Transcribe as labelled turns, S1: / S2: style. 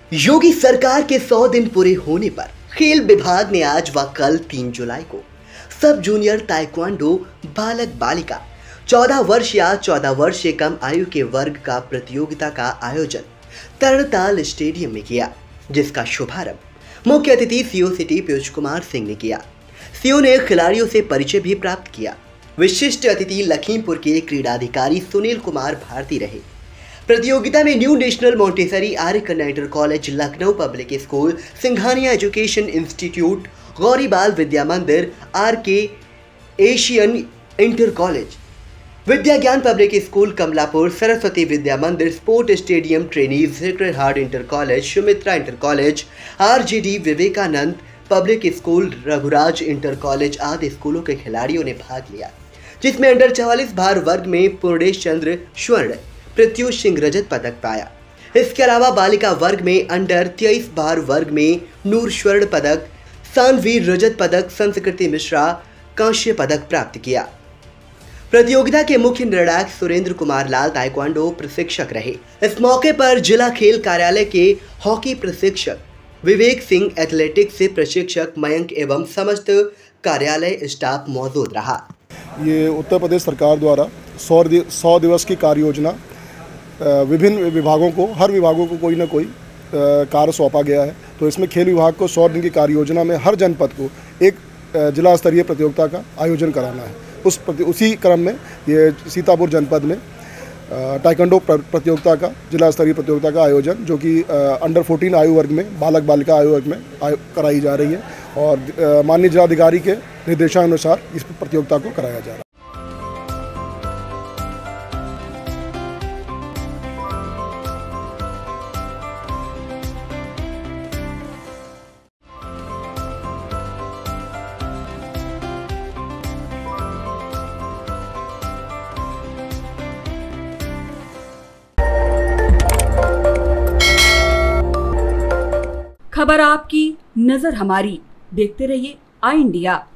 S1: योगी सरकार के 100 दिन पूरे होने पर खेल विभाग ने आज व कल 3 जुलाई को सब जूनियर ताइक्वांडो बालक बालिका 14 वर्ष या 14 वर्ष से कम आयु के वर्ग का प्रतियोगिता का आयोजन तरणताल स्टेडियम में किया, जिसका शुभारंभ मुख्य अतिथि सीओ सिटी पीयूष कुमार सिंह ने किया। सीओ ने खिलाड़ियों से परिचय भी प्राप्त किया। विशिष्ट अतिथि लखीमपुर के क्रीडाधिकारी सुनील कुमार भारती रहे। प्रतियोगिता में new national Montessori Arya Kanya inter college, Lucknow public school, Singhania education institute, Gauribal Vidya Mandir, R K. Asian inter college, Vidya Gyan public school Kamalapur, Saraswati Vidya Mandir, sport stadium trainees, sacred heart inter college, Sumitra inter college, R J D. Vivekananda public school, Raghuraj inter college आदि स्कूलों के खिलाड़ियों ने भाग लिया, जिसमें अंडर 44 भार वर्ग में पूर्णेश चंद्र स्वर्ण, प्रत्युष सिंह रजत पदक पाया। इसके अलावा बालिका वर्ग में अंडर 23 भार वर्ग में नूर स्वर्ण पदक, सानवी रजत पदक, संस्कृति मिश्रा कांस्य पदक प्राप्त किया। प्रतियोगिता के मुख्य निर्णायक सुरेंद्र कुमार लाल ताइक्वांडो प्रशिक्षक रहे। इस मौके पर जिला खेल कार्यालय के हॉकी प्रशिक्षक विवेक सिंह, एथलेटिक्स से प्रशिक्षक मयंक एवं समस्त कार्यालय स्टाफ मौजूद रहा।
S2: ये उत्तर प्रदेश सरकार द्वारा 100 दिवस की कार्य योजना विभिन्न विभागों को, हर विभागों को कोई ना कोई कार्य सौंपा गया है। तो इसमें खेल विभाग को 100 दिन की कार्य योजना में हर जनपद को एक जिला स्तरीय प्रतियोगिता का आयोजन कराना है। उसी क्रम में ये सीतापुर जनपद में ताइक्वांडो प्रतियोगिता का, जिला स्तरीय प्रतियोगिता का आयोजन, जो कि अंडर 14 आयु वर्ग में, बालक बालिका आयु वर्ग में कराई जा रही है और माननीय जिलाधिकारी के निर्देशानुसार इस प्रतियोगिता को कराया जा रहा है।
S3: खबर आपकी, नजर हमारी। देखते रहिए आई इंडिया।